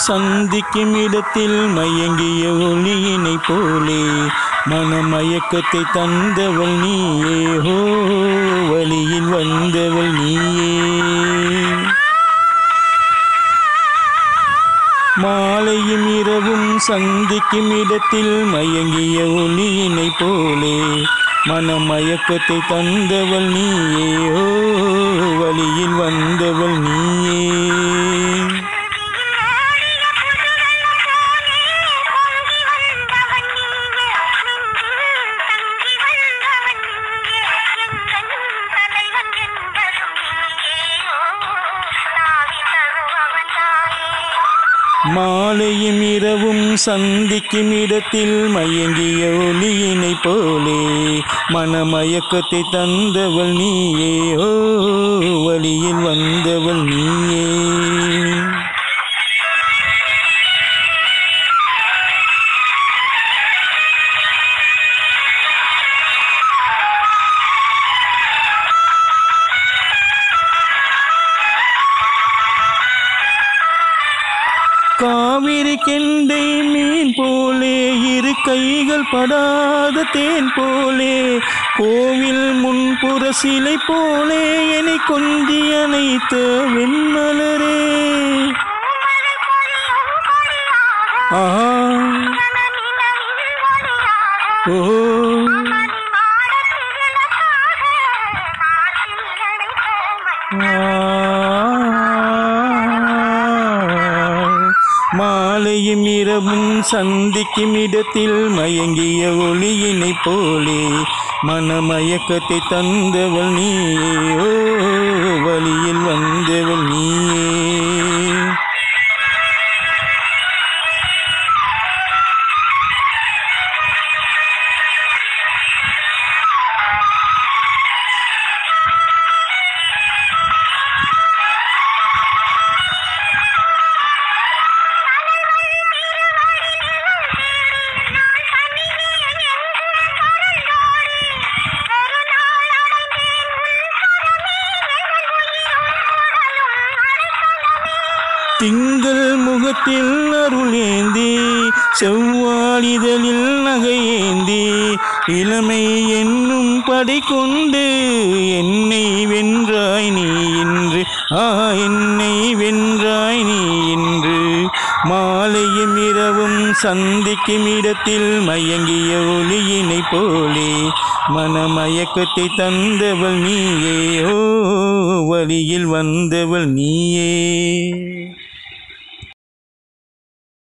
சந்திக்கும் இடத்தில் மயங்கிய ஒளியினை போலே மனமயக்கத்தை தந்தவள் நீயே ஹோ வழியில் வந்தவள் நீயே மாலையும் இரவும் சந்திக்கும் இடத்தில் மயங்கிய ஒளியினை போலே மனமயக்கத்தை தந்தவள் நீயே ஓ வழியில் வந்தவள் நீயே மாலையும் இரவும் சந்திக்கும் இடத்தில் மயங்கிய ஒளியினை போலே மனமயக்கத்தை தந்தவள் நீயே ஓ வழியில் வந்தவள் நீயே காவிரி கெண்டை மீன் போலே இரு கைகள் படாத தேன் போலே கோவில் முன்புற சிலை போலே என்னை கொஞ்சி அணைத்த வெண்மலரே ஆஹா ஓ மாலையும் இரவும் சந்திக்கும் இடத்தில் மயங்கிய ஒளியினை போலே மனமயக்கத்தை தந்தவள் நீயே ஓ வழியில் வந்தவள் நீயே திங்கள் முகத்தில் அருளேந்தி செவ்வாழிதழில் நகையேந்தி இளமை என்னும் படை கொண்டு என்னை வென்றாய் நீ இன்று என்னை வென்றாய் நீ இன்று மாலையும் இரவும் சந்திக்கும் இடத்தில் மயங்கிய ஒளியினை போலே மனமயக்கத்தை தந்தவள் நீயே ஓ வழியில் வந்தவள் நீயே